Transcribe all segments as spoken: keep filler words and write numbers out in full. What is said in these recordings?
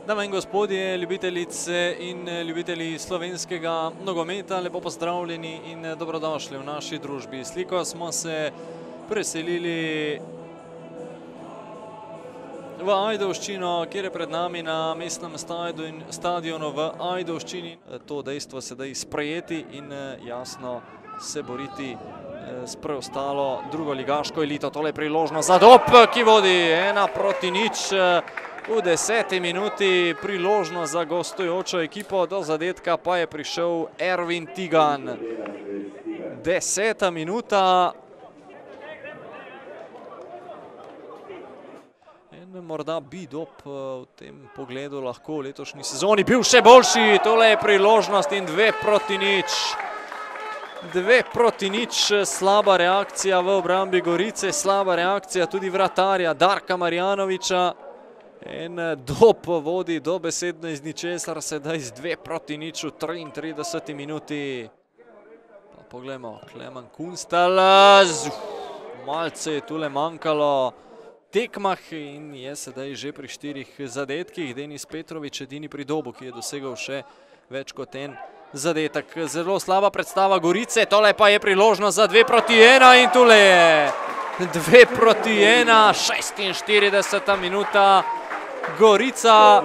Dame in gospodje, ljubiteljice in ljubitelji slovenskega nogometa, lepo pozdravljeni in dobrodošli v naši družbi. Sliko smo se preselili v Ajdovščino, kjer je pred nami na mestnem stadionu v Ajdovščini. To dejstvo sedaj sprejeti in jasno se boriti s preostalo drugoligaško elito. Tole je priložnost za Dob, ki vodi ena proti nič. V deseti minuti priložnost za gostujočo ekipo, do zadetka pa je prišel Ervin Tigan. Deseta minuta. In morda bi Dob v tem pogledu lahko v letošnji sezoni bil še boljši. Tole je priložnost in dve proti nič. Dve proti nič, slaba reakcija v obrambi Gorice, slaba reakcija tudi vratarja Darka Marjanoviča. In Dob vodi dobesedno iz ničesar, sedaj z dve proti nič v triintrideseti minuti. Pa poglejmo, Klemen Kunstal, malce je tule manjkalo tekmah in je sedaj že pri štirih zadetkih. Denis Petrovič edini pri Dobu, ki je dosegal še več kot en zadetek. Zelo slaba predstava Gorice, tole pa je priložnost za dve proti ena in tule je dve proti ena, šestinštirideseta minuta. Gorica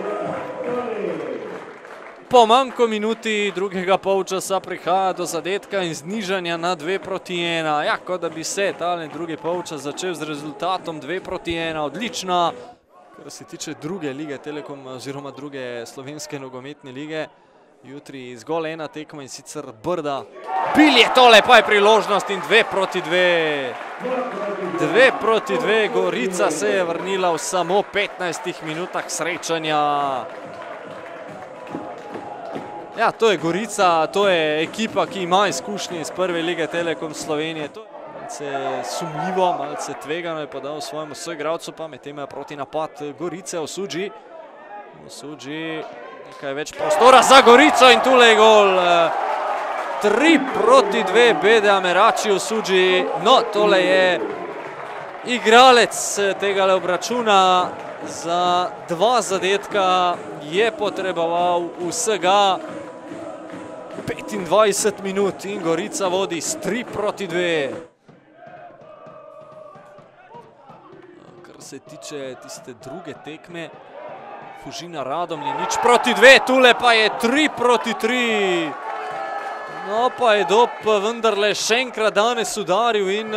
po manj kot minuti drugega polčasa prihaja do zadetka in znižanja na dve proti ena. Ja, kot da bi se tale drugi polčas začel z rezultatom dve proti ena. Odlična, kar se tiče druge lige Telekom oziroma druge slovenske nogometne lige. Jutri zgolj ena tekma in sicer Brda. Bil je tole, pa je priložnost in dve proti dve. Dve proti dve, Gorica se je vrnila v samo petnajstih minutah srečanja. Ja, to je Gorica, to je ekipa, ki ima izkušnje iz prve lige Telekom Slovenije. To je malce sumljivo, malce tvegano je podal svojemu soigralcu, pa med tem je proti napad Gorice Osuđi. Osuđi, nekaj več prostora za Gorico in tule je gol. Tri proti dve, Bede Amerači Osuđi. No, tole je igralec tegale obračuna. Za dva zadetka je potreboval vsega petindvajset minut in Gorica vodi s tri proti dve. Kar se tiče tiste druge tekme, Fužina Radomlje nič proti dve, tule pa je tri proti tri. No, pa je Dob vendarle še enkrat danes udaril in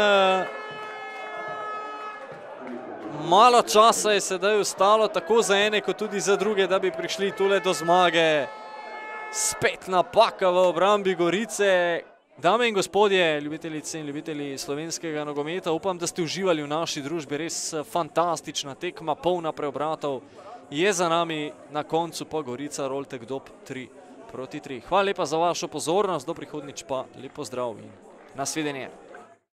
malo časa je sedaj ostalo tako za ene kot tudi za druge, da bi prišli tule do zmage. Spet napaka v obrambi Gorice. Dame in gospodje, ljubiteljice in ljubitelji slovenskega nogometa, upam, da ste uživali v naši družbi. Res fantastična tekma, polna preobratov je za nami, na koncu pa Gorica Roltek Dob tri proti tri. Hvala lepa za vašo pozornost, do prihodnjič pa lep pozdrav in nasvidenje.